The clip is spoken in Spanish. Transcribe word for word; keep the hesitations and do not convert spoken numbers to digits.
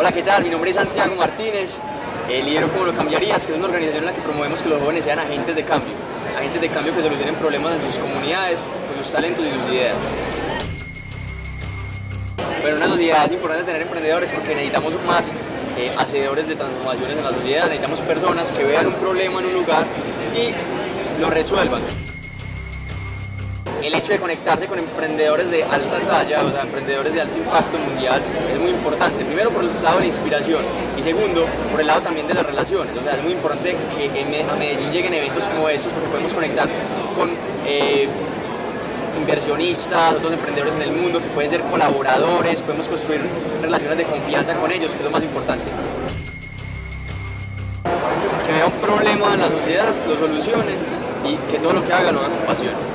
Hola, ¿qué tal? Mi nombre es Santiago Martínez, eh, lidero Cómo lo cambiarías, que es una organización en la que promovemos que los jóvenes sean agentes de cambio, agentes de cambio que solucionen problemas en sus comunidades, con sus talentos y sus ideas. Pero en una sociedad es importante tener emprendedores porque necesitamos más eh, hacedores de transformaciones en la sociedad, necesitamos personas que vean un problema en un lugar y lo resuelvan. El hecho de conectarse con emprendedores de alta talla, o sea, emprendedores de alto impacto mundial, es muy importante. Primero por el lado de la inspiración y segundo por el lado también de las relaciones. O sea, es muy importante que en, a Medellín lleguen eventos como estos porque podemos conectar con eh, inversionistas, otros emprendedores en el mundo que pueden ser colaboradores, podemos construir relaciones de confianza con ellos, que es lo más importante. Que vea un problema en la sociedad, lo solucionen y que todo lo que haga lo haga con pasión.